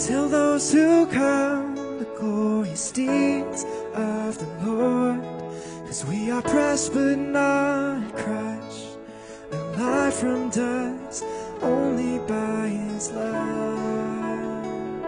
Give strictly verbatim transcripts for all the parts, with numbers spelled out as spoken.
Tell those who come the glorious deeds of the Lord, 'cause we are pressed but not crushed, alive from dust only by His love.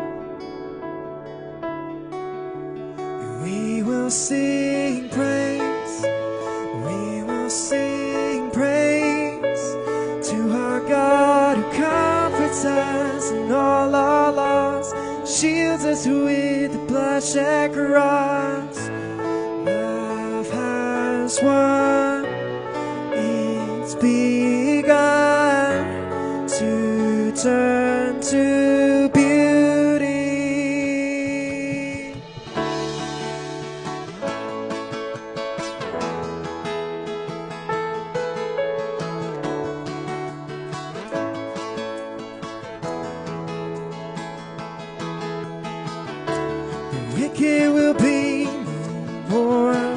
And we will sing praise, we will sing praise to our God who comforts us in all our loss, shields us with the bloodshed cross. Love has won, it's begun to turn to beauty. The wicked will be no more.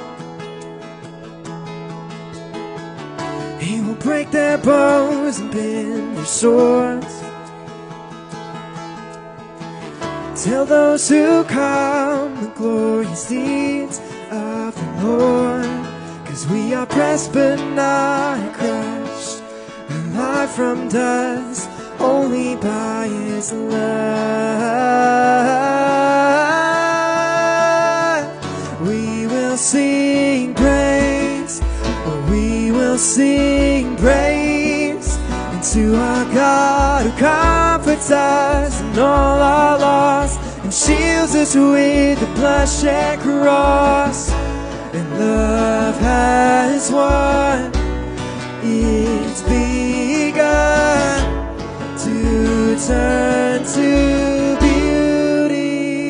He will break their bows and bend their swords. Tell those who come the glorious deeds of the Lord, 'cause we are pressed but not crushed, alive from dust only by His love. We will sing praise, we will sing praise to our God who comforts us in all our loss and shields us with the bloodshed cross. And love has won, it's begun to turn to beauty.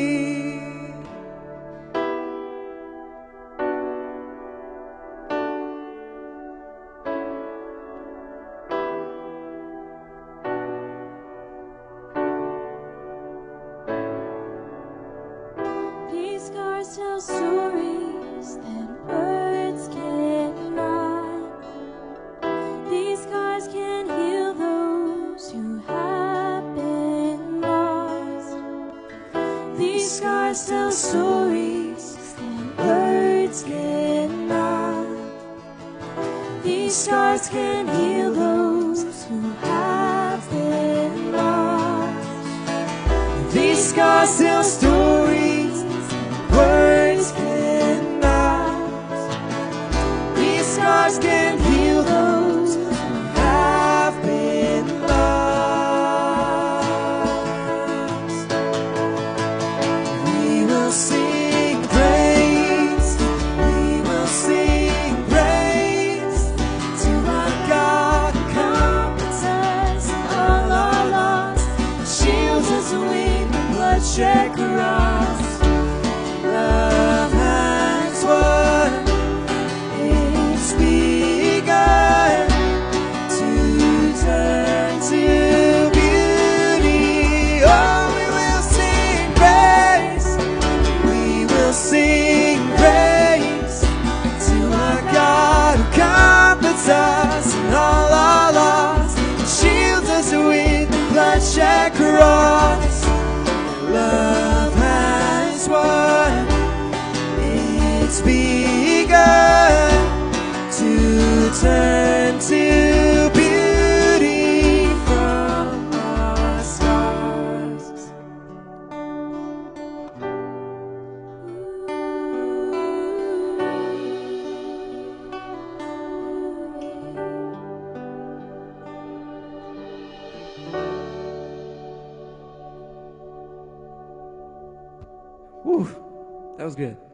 These scars tell stories that words cannot. These scars can heal those who have been lost. These scars tell stories that words cannot. These scars can heal those who have been lost. These scars tell stories words cannot. These scars can heal those who have been lost. We will sing praise, we will sing praise to our God who comforts us in all our loss, shields us with the bloodshed cross. Love has won, it's begun to turn to beauty. Oh, we will sing praise, we will sing praise to our God who comforts us in all our loss and shields us with the bloodshed cross. Love has won, it's begun to turn to beauty from our scars. Whew, that was good.